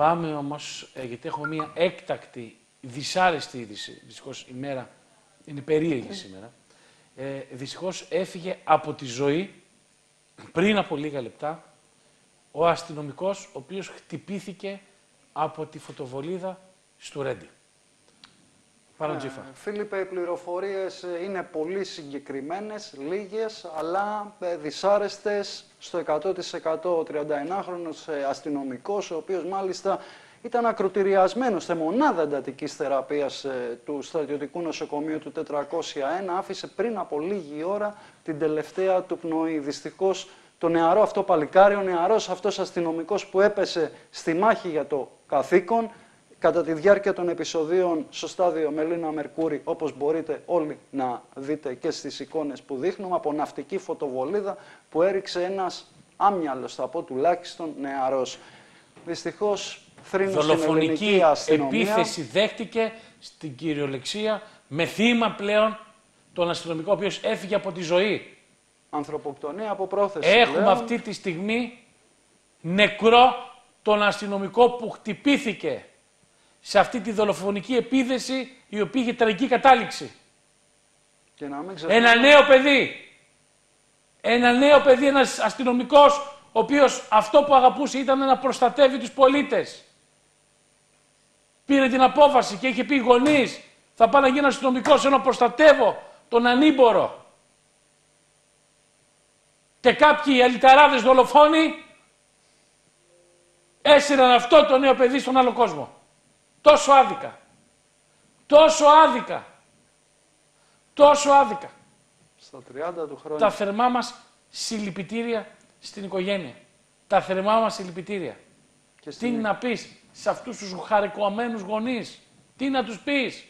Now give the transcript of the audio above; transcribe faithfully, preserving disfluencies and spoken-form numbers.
Πάμε όμως, ε, γιατί έχω μια έκτακτη, δυσάρεστη είδηση. Δυστυχώς η μέρα είναι περίεργη σήμερα. Ε, δυστυχώς έφυγε από τη ζωή πριν από λίγα λεπτά ο αστυνομικός ο οποίος χτυπήθηκε από τη φωτοβολίδα στο Ρέντι. Πάνω Τζίφα. Ε, Φίλιππε, οι πληροφορίες είναι πολύ συγκεκριμένες, λίγες, αλλά δυσάρεστες στο εκατό τοις εκατό. Ο τριανταενάχρονος αστυνομικός, ο οποίος μάλιστα ήταν ακροτηριασμένος σε μονάδα εντατικής θεραπείας του στρατιωτικού νοσοκομείου του τετρακόσια ένα, άφησε πριν από λίγη ώρα την τελευταία του πνοή. Δυστυχώς, το νεαρό αυτό παλικάρι, ο νεαρός αυτός αστυνομικός που έπεσε στη μάχη για το καθήκον, κατά τη διάρκεια των επεισοδίων στο στάδιο Μελίνα Μερκούρη, όπως μπορείτε όλοι να δείτε και στις εικόνες που δείχνουμε, από ναυτική φωτοβολίδα που έριξε ένας άμυαλος, θα πω τουλάχιστον, νεαρός. Δυστυχώς, θρήνος στην ελληνική αστυνομία. Επίθεση δέχτηκε στην κυριολεξία με θύμα πλέον τον αστυνομικό, ο οποίος έφυγε από τη ζωή. Ανθρωποκτονία από πρόθεση. Έχουμε πλέον. αυτή τη στιγμή νεκρό τον αστυνομικό που χτυπήθηκε σε αυτή τη δολοφονική επίθεση, η οποία είχε τραγική κατάληξη. Και να μην ξεχνάμε... Ένα νέο παιδί. Ένα νέο παιδί, ένας αστυνομικός, ο οποίος αυτό που αγαπούσε ήταν να προστατεύει τους πολίτες. Πήρε την απόφαση και είχε πει γονείς, θα πάω να γίνω αστυνομικός, ενώ προστατεύω τον ανήμπορο. Και κάποιοι αλυταράδες δολοφόνοι έσυραν αυτό το νέο παιδί στον άλλο κόσμο. Τόσο άδικα. Τόσο άδικα. Τόσο άδικα. Στα τριάντα του χρόνια. Τα θερμά μας συλληπιτήρια στην οικογένεια. Τα θερμά μας συλληπιτήρια. Και στην... Τι να πεις σε αυτούς τους χαρικωμένους γονείς. Τι να τους πεις.